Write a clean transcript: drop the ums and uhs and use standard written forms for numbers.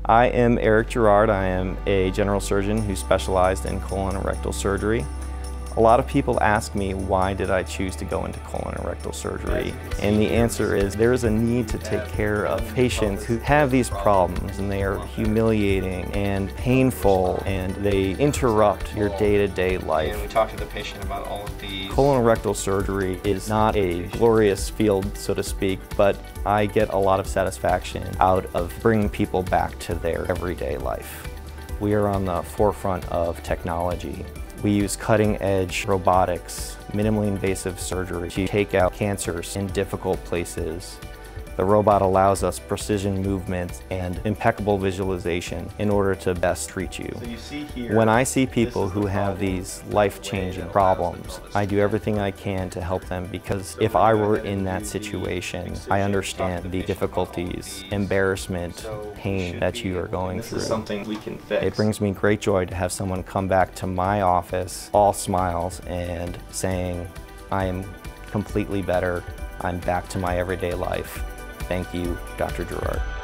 I am Eric Girard. I am a general surgeon who specialized in colon and rectal surgery. A lot of people ask me, why did I choose to go into colon and rectal surgery? And the answer is there is a need to take care of patients who have these problems, and they are humiliating and painful, and they interrupt your day-to-day life. And we talked to the patient about all of these. Colon and rectal surgery is not a glorious field, so to speak, but I get a lot of satisfaction out of bringing people back to their everyday life. We are on the forefront of technology. We use cutting-edge robotics, minimally invasive surgery to take out cancers in difficult places. The robot allows us precision movement and impeccable visualization in order to best treat you. So you see here, when I see people who have these life-changing problems, I do everything I can to help them, because if I were in that situation, I understand the difficulties, embarrassment, pain that you are going through. This is something we can fix. It brings me great joy to have someone come back to my office all smiles and saying, I am completely better, I'm back to my everyday life. Thank you, Dr. Girard.